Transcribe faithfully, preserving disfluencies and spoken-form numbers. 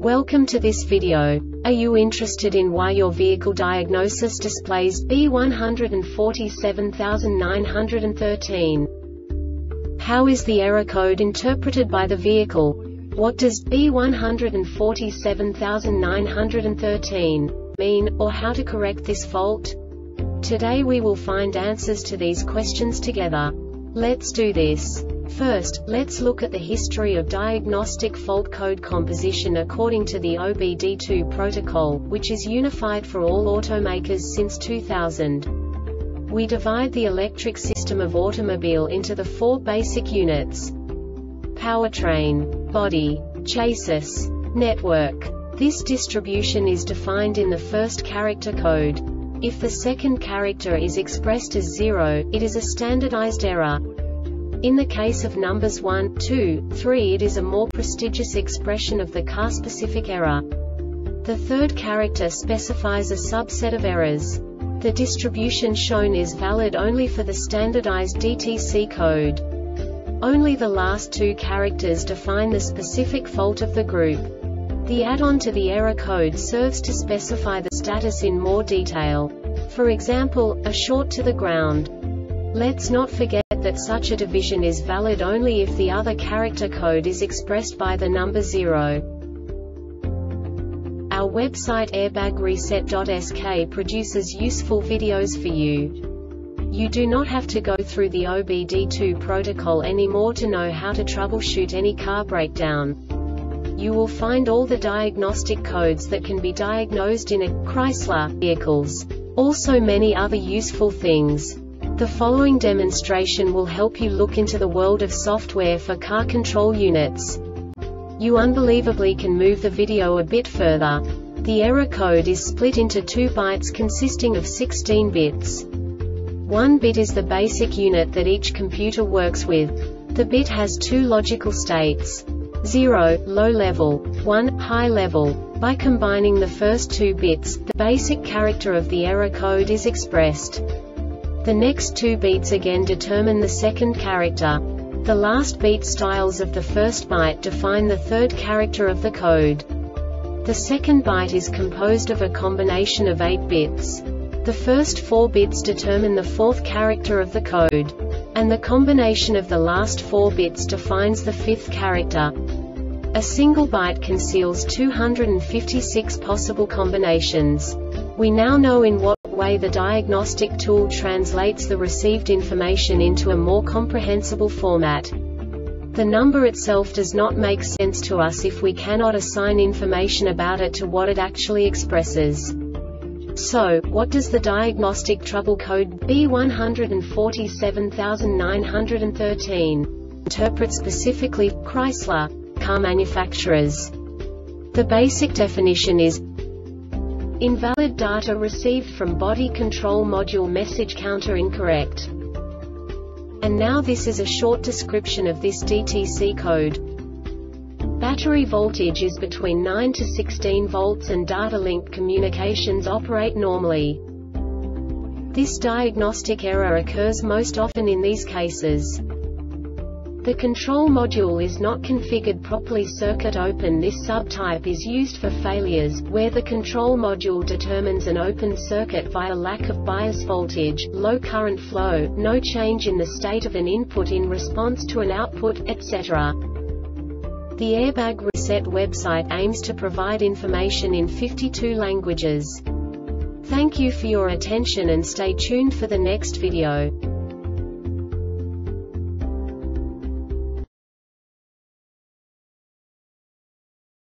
Welcome to this video. Are you interested in why your vehicle diagnosis displays B one four seven nine one three? How is the error code interpreted by the vehicle? What does B one four seven nine one three mean, or how to correct this fault? Today we will find answers to these questions together. Let's do this. First, let's look at the history of diagnostic fault code composition according to the O B D two protocol, which is unified for all automakers since two thousand. We divide the electric system of automobile into the four basic units: powertrain, body, chassis, network. This distribution is defined in the first character code. If the second character is expressed as zero, it is a standardized error. In the case of numbers one, two, three, it is a more prestigious expression of the car-specific error. The third character specifies a subset of errors. The distribution shown is valid only for the standardized D T C code. Only the last two characters define the specific fault of the group. The add-on to the error code serves to specify the status in more detail. For example, a short to the ground. Let's not forget that such a division is valid only if the other character code is expressed by the number zero. Our website airbag reset dot S K produces useful videos for you. You do not have to go through the O B D two protocol anymore to know how to troubleshoot any car breakdown. You will find all the diagnostic codes that can be diagnosed in a Chrysler vehicles. Also many other useful things. The following demonstration will help you look into the world of software for car control units. You unbelievably can move the video a bit further. The error code is split into two bytes consisting of sixteen bits. One bit is the basic unit that each computer works with. The bit has two logical states: zero, low level, one, high level. By combining the first two bits, the basic character of the error code is expressed. The next two beats again determine the second character. The last beat styles of the first byte define the third character of the code. The second byte is composed of a combination of eight bits. The first four bits determine the fourth character of the code. And the combination of the last four bits defines the fifth character. A single byte conceals two hundred fifty-six possible combinations. We now know in what way the diagnostic tool translates the received information into a more comprehensible format. The number itself does not make sense to us if we cannot assign information about it to what it actually expresses. So, what does the diagnostic trouble code B one four seven nine one three interpret specifically for Chrysler car manufacturers? The basic definition is: invalid data received from body control module message counter incorrect. And now this is a short description of this D T C code. Battery voltage is between nine to sixteen volts and data link communications operate normally. This diagnostic error occurs most often in these cases: the control module is not configured properly. Circuit open. This subtype is used for failures where the control module determines an open circuit via lack of bias voltage, low current flow, no change in the state of an input in response to an output, et cetera. The Airbag Reset website aims to provide information in fifty-two languages. Thank you for your attention and stay tuned for the next video.